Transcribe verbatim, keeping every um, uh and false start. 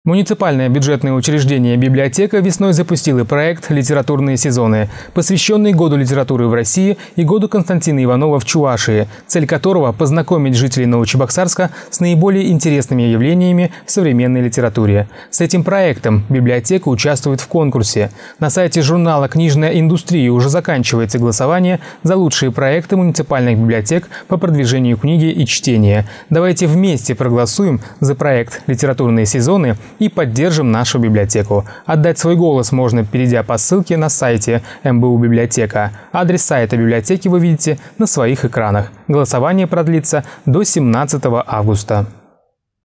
Муниципальное бюджетное учреждение «Библиотека» весной запустило проект «Литературные сезоны», посвященный Году литературы в России и Году Константина Иванова в Чувашии, цель которого – познакомить жителей Новочебоксарска с наиболее интересными явлениями в современной литературе. С этим проектом библиотека участвует в конкурсе. На сайте журнала «Книжная индустрия» уже заканчивается голосование за лучшие проекты муниципальных библиотек по продвижению книги и чтения. Давайте вместе проголосуем за проект «Литературные сезоны» и поддержим нашу библиотеку. Отдать свой голос можно, перейдя по ссылке на сайте эм бэ у Библиотека. Адрес сайта библиотеки вы видите на своих экранах. Голосование продлится до семнадцатого августа.